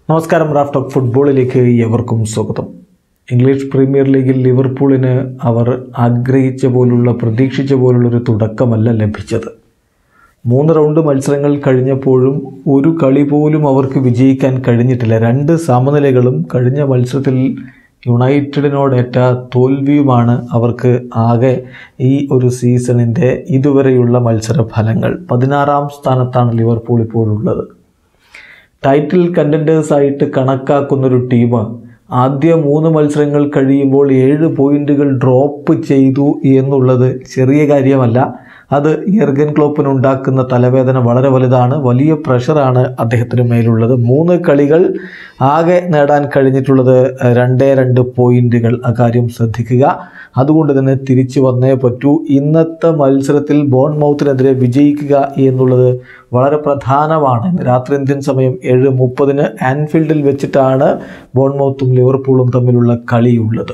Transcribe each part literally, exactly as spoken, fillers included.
നമസ്കാരം. Raf talk ഫുട്ബോളിലേക്ക് ഏവർക്കും സ്വാഗതം. ഇംഗ്ലീഷ് പ്രീമിയർ ലീഗിൽ ലിവർപൂളിന് അവർ ആഗ്രഹിച്ച പോലുള്ള പ്രതീക്ഷിച്ച പോലുള്ളൊരു തുടക്കമല്ല ലഭിച്ചത്. മൂന്ന് റൗണ്ട് മത്സരങ്ങൾ കഴിഞ്ഞപ്പോഴും ഒരു കളി പോലും അവർക്ക് വിജയിക്കാൻ കഴിഞ്ഞിട്ടില്ല. രണ്ട് സമനിലകളും കഴിഞ്ഞ മത്സരത്തിൽ യുണൈറ്റഡിനോടേറ്റ തോൽവിയുമാണ് അവർക്ക് ആകെ ഈ ഒരു സീസണിൻ്റെ ഇതുവരെയുള്ള മത്സര ഫലങ്ങൾ. പതിനാറാം സ്ഥാനത്താണ് ലിവർപൂൾ ഇപ്പോഴുള്ളത്. ടൈറ്റിൽ കണ്ടൻറ്റേഴ്സായിട്ട് കണക്കാക്കുന്നൊരു ടീം ആദ്യ മൂന്ന് മത്സരങ്ങൾ കഴിയുമ്പോൾ ഏഴ് പോയിൻറ്റുകൾ ഡ്രോപ്പ് ചെയ്തു എന്നുള്ളത് ചെറിയ കാര്യമല്ല. അത് യെർഗൻ ക്ലോപ്പിനുണ്ടാക്കുന്ന തലവേദന വളരെ വലുതാണ്. വലിയ പ്രഷറാണ് അദ്ദേഹത്തിന് മേലുള്ളത്. മൂന്ന് കളികൾ ആകെ നേടാൻ കഴിഞ്ഞിട്ടുള്ളത് രണ്ടേ രണ്ട് പോയിൻറ്റുകൾ. ആ കാര്യം ശ്രദ്ധിക്കുക. അതുകൊണ്ട് തന്നെ തിരിച്ചു വന്നേ പറ്റൂ. ഇന്നത്തെ മത്സരത്തിൽ ബോൺമൗത്തിനെതിരെ വിജയിക്കുക എന്നുള്ളത് വളരെ പ്രധാനമാണ്. രാത്രി ഇന്ത്യൻ സമയം ഏഴ് മുപ്പതിന് ആൻഫീൽഡിൽ വെച്ചിട്ടാണ് ബോൺമൗത്തും ലിവർപൂളും തമ്മിലുള്ള കളിയുള്ളത്.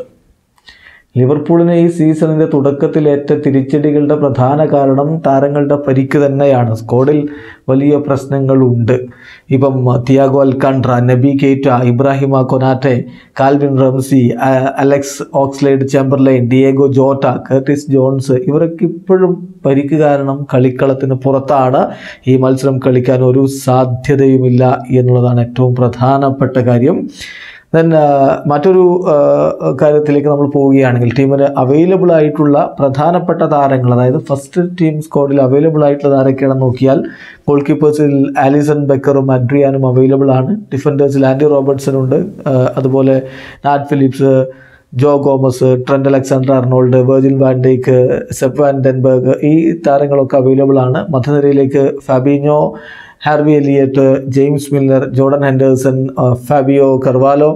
ലിവർപൂളിന് ഈ സീസണിൻ്റെ തുടക്കത്തിലേറ്റ തിരിച്ചടികളുടെ പ്രധാന കാരണം താരങ്ങളുടെ പരിക്ക് തന്നെയാണ്. സ്ക്വാഡിൽ വലിയ പ്രശ്നങ്ങളുണ്ട്. ഇപ്പം Thiago Alcantara, Naby Keita, Ibrahima Konate, Calvin Ramsey, Alex Oxlade Chamberlain, Diogo Jota, Curtis Jones ഇവരൊക്കെ ഇപ്പോഴും പരിക്ക് കാരണം കളിക്കളത്തിന് പുറത്താണ്. ഈ മത്സരം കളിക്കാൻ ഒരു സാധ്യതയുമില്ല എന്നുള്ളതാണ് ഏറ്റവും പ്രധാനപ്പെട്ട കാര്യം. ദെൻ മറ്റൊരു കാര്യത്തിലേക്ക് നമ്മൾ പോവുകയാണെങ്കിൽ ടീമിന് അവൈലബിൾ ആയിട്ടുള്ള പ്രധാനപ്പെട്ട താരങ്ങൾ, അതായത് ഫസ്റ്റ് ടീം സ്ക്വാഡിൽ അവൈലബിൾ ആയിട്ടുള്ള ആരൊക്കെയാണെന്ന് നോക്കിയാൽ ഗോൾ കീപ്പേഴ്സിൽ ആലിസൺ ബെക്കറും അഡ്രിയാനും അവൈലബിൾ ആണ്. ഡിഫൻഡേഴ്സിൽ ആൻഡി റോബർട്ട്സൺ ഉണ്ട്. അതുപോലെ Nat Phillips, Joe Gomez, Trent Alexander Arnold, Virgil van Dijk, Sepp van den Berg ഈ താരങ്ങളൊക്കെ അവൈലബിൾ ആണ്. മധ്യനിരയിലേക്ക് Fabinho, Harvey Elliott, James Milner, Jordan Henderson, Fabio Carvalho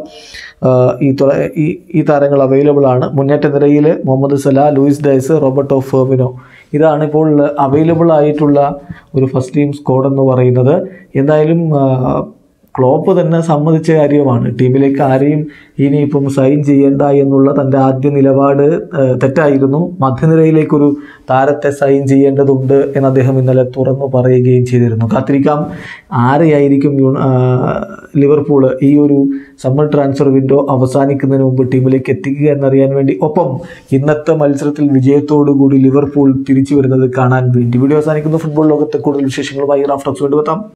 ഈ ഈ ഈ താരങ്ങൾ അവൈലബിൾ ആണ്. മുന്നേറ്റ നിരയിൽ Mohamed Salah, Luis Diaz, Roberto Firmino ഇതാണ് ഇപ്പോൾ അവൈലബിൾ ആയിട്ടുള്ള ഒരു ഫസ്റ്റ് ടീം സ്ക്വാഡ് എന്ന് പറയുന്നത്. എന്തായാലും ക്ലോപ്പ് തന്നെ സമ്മതിച്ച കാര്യമാണ്. ടീമിലേക്ക് ആരെയും ഇനിയിപ്പം സൈൻ ചെയ്യേണ്ട എന്നുള്ള തൻ്റെ ആദ്യ നിലപാട് തെറ്റായിരുന്നു. മധ്യനിരയിലേക്കൊരു താരത്തെ സൈൻ ചെയ്യേണ്ടതുണ്ട് എന്ന് അദ്ദേഹം ഇന്നലെ തുറന്നു പറയുകയും ചെയ്തിരുന്നു. കാത്തിരിക്കാം ആരെയായിരിക്കും ലിവർപൂൾ ഈ ഒരു സമ്മർ ട്രാൻസ്ഫർ വിൻഡോ അവസാനിക്കുന്നതിന് മുമ്പ് ടീമിലേക്ക് എത്തിക്കുക എന്നറിയാൻ വേണ്ടി, ഒപ്പം ഇന്നത്തെ മത്സരത്തിൽ വിജയത്തോടു കൂടി ലിവർപൂൾ തിരിച്ചു വരുന്നത് കാണാൻ വേണ്ടി. വീഡിയോ അവസാനിക്കുന്ന ഫുട്ബോൾ ലോകത്തെ കൂടുതൽ വിശേഷങ്ങളുമായി റാഫ് ടോക്സ് വീണ്ടും എത്താം.